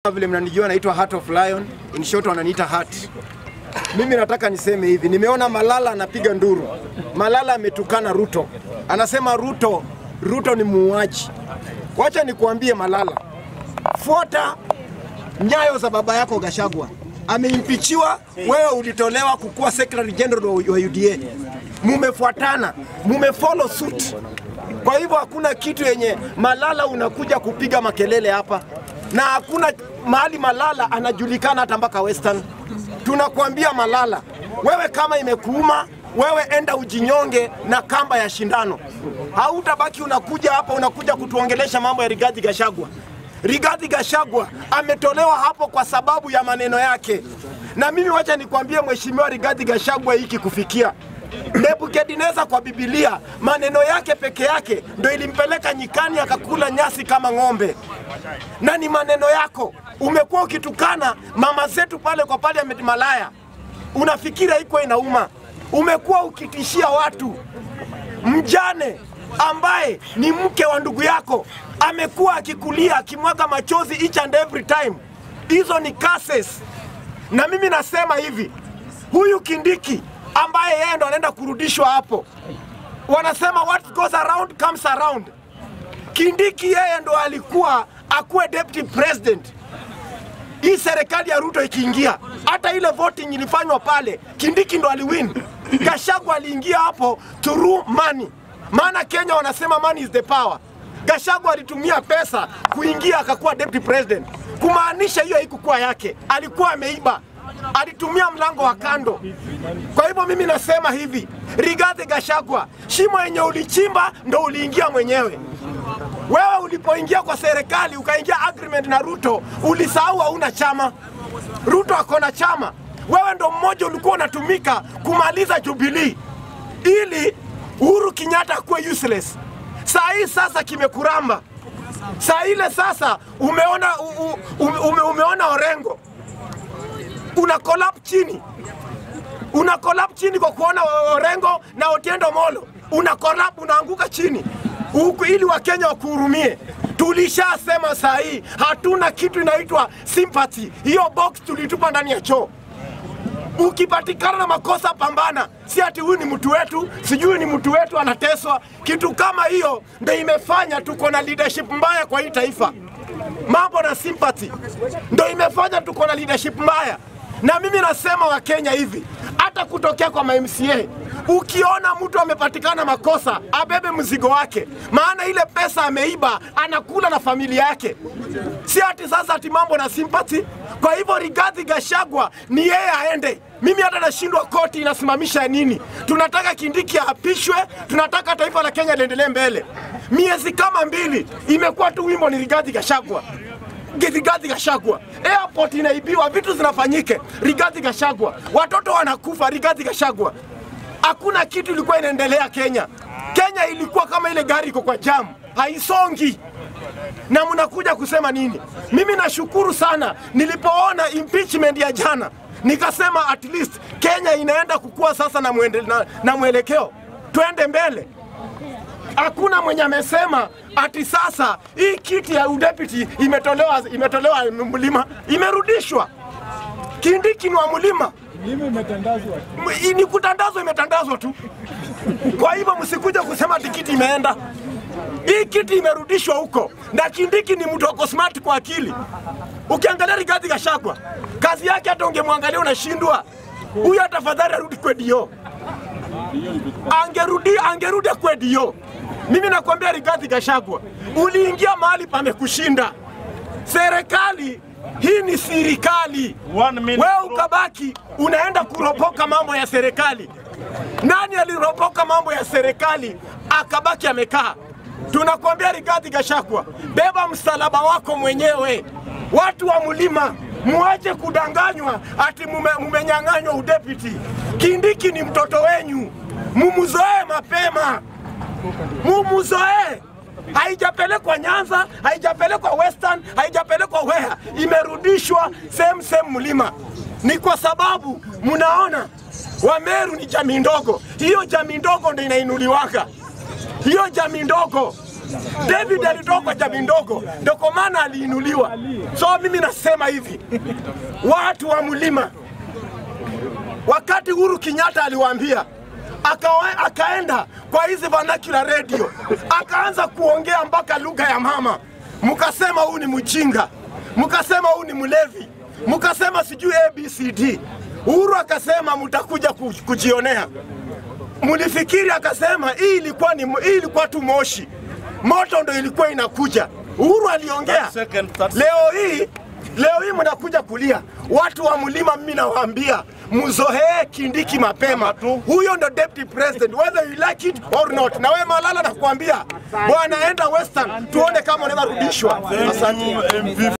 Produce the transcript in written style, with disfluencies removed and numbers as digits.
Kama vile mnanijua naitwa Heart of Lion, in short wananiita Heart. Mimi nataka niseme hivi, nimeona Malala anapiga nduru. Malala ametukana Ruto. Anasema Ruto ni muuaji. Wacha nikuambie Malala, fuata nyayo za baba yako Gachagua. Ameimpichiwa, wewe ulitolewa kukuwa Secretary General wa UDA. Mumefuatana, mumefollow suit. Kwa hivyo hakuna kitu yenye Malala unakuja kupiga makelele hapa. Na hakuna mahali Malala anajulikana hata mpaka Western. Tunakuambia Malala, wewe kama imekuuma, wewe enda ujinyonge na kamba ya shindano. Hautabaki unakuja hapa unakuja kutuongelesha mambo ya Rigathi Gachagua. Rigathi Gachagua ametolewa hapo kwa sababu ya maneno yake. Na mimi wacha nikwambie mheshimiwa Rigathi Gachagua hiki kufikia. Nebukadneza kwa Biblia, maneno yake peke yake ndio ilimpeleka nyikani akakula nyasi kama ng'ombe. Na ni maneno yako. Umekuwa ukitukana mama zetu pale kwa parliament malaya. Unafikira iko inauma. Umekuwa ukitishia watu. Mjane ambaye ni mke wa ndugu yako amekuwa akikulia akimwaga machozi each and every time. Hizo ni curses. Na mimi nasema hivi, huyu Kindiki ambaye yeye ndo anaenda kurudishwa hapo. Wanasema what goes around comes around. Kindiki yeye ndo alikuwa akuwe deputy president. Hii serikali ya Ruto ikiingia, hata ile voting ilifanywa pale, Kindiki ndo aliwin. Gachagua aliingia hapo through money. Maana Kenya wanasema money is the power. Gachagua alitumia pesa kuingia akakuwa deputy president. Kumaanisha hiyo haikuwa yake. Alikuwa ameiba. Alitumia mlango wa kando. Kwa hivyo mimi nasema hivi, Rigathi Gachagua, shimo yenye ulichimba ndo uliingia mwenyewe. Wewe ulipoingia kwa serikali ukaingia agreement na Ruto, ulisahau hauna chama. Ruto akona chama. Wewe ndo mmoja ulikuwa unatumika kumaliza Jubilee ili Uhuru Kenyatta akuwe useless. Saa hii sasa kimekuramba. Saa ile sasa umeona Orengo. Una collapse chini. Una collapse chini kwa kuona Orengo na Otiendo Molo. Una collapse, unaanguka chini. Huku ili Wakenya wakuhurumie. Tulishasema saa hii hatuna kitu inaitwa sympathy. Hiyo box tulitupa ndani ya choo. Ukipatikana na makosa pambana. Si ati huyu ni mtu wetu, sijui ni mtu wetu anateswa. Kitu kama hiyo ndio imefanya tuko na leadership mbaya kwa hii taifa. Mambo na sympathy ndio imefanya tuko na leadership mbaya. Na mimi nasema Wakenya hivi, hata kutokea kwa MCA, ukiona mtu amepatikana makosa, abebe mzigo wake. Maana ile pesa ameiba, anakula na familia yake. Si ati sasa ati mambo na sympathy. Kwa hivyo Rigathi Gachagua ni yeye aende. Mimi hata nashindwa koti inasimamisha nini. Tunataka Kindiki apishwe, tunataka taifa la Kenya liendelee mbele. Miezi kama 2 imekuwa tu wimbo ni Rigathi Gachagua. Rigathi Gachagua. Airport inaibiwa, vitu zinafanyike. Rigathi Gachagua. Watoto wanakufa, Rigathi Gachagua. Hakuna kitu ilikuwa inaendelea Kenya. Kenya ilikuwa kama ile gari iko kwa jam, haisongi. Na mnakuja kusema nini? Mimi nashukuru sana nilipoona impeachment ya jana. Nikasema at least Kenya inaenda kukua sasa na mwelekeo. Tuende mbele. Hakuna mwenye amesema ati sasa hii kiti ya udepute imetolewa mlima, imerudishwa. Kindiki ni wa mlima. Mlima imetandazwa. Ni kutandazwa, imetandazwa tu. Kwa hivyo msikuja kusema tikiti imeenda. Hii kiti imerudishwa huko. Na Kindiki ni mtu wako smart kwa akili. Ukiangalia Rigathi Gachagua, kazi yake hata ungemwangalia unashindwa. Huyu tafadhali arudi kwa dio. Angerudi kwa dio. Mimi nakwambia Rigathi Gachagua, uliingia mahali pamekushinda. Serikali hii ni serikali. Wewe ukabaki unaenda kuropoka mambo ya serikali. Nani aliropoka mambo ya serikali akabaki amekaa? Tunakwambia Rigathi Gachagua, beba msalaba wako mwenyewe. Watu wa mlima, muache kudanganywa ati mumenyang'anywa udepute. Kindiki ni mtoto wenyu. Mumuzoe mapema. Mumuzoe. Haijapelekwa Nyanza, haijapelekwa Western, haijapelekwa Wea. Imerudishwa same mlima. Ni kwa sababu mnaona Wameru ni jamii ndogo. Hiyo jamii ndogo ndio inainuliwaka. Hiyo jamii ndogo David alitoka kwa jamii ndogo, ndio kwa maana aliinuliwa. So mimi nasema hivi, watu wa mlima, wakati Uhuru Kenyatta aliwaambia, akaenda kwa hizi vernacular radio, akaanza kuongea mpaka lugha ya mama. Mkasema huyu ni mjinga, mkasema huyu ni mlevi, mkasema sijui ABCD. Uhuru akasema mtakuja kujionea. Mlifikiri akasema hii ilikuwa tu moshi. Moto ndo ilikuwa inakuja. Uhuru aliongea. Leo hii mnakuja kulia. Watu wa mlima mimi nawaambia, mzohee Kindiki mapema. Huyo ndo deputy president, whether you like it or not. Na wewe Malala nakuambia, bwana enda Western tuone kama unaweza rudishwa. Asante.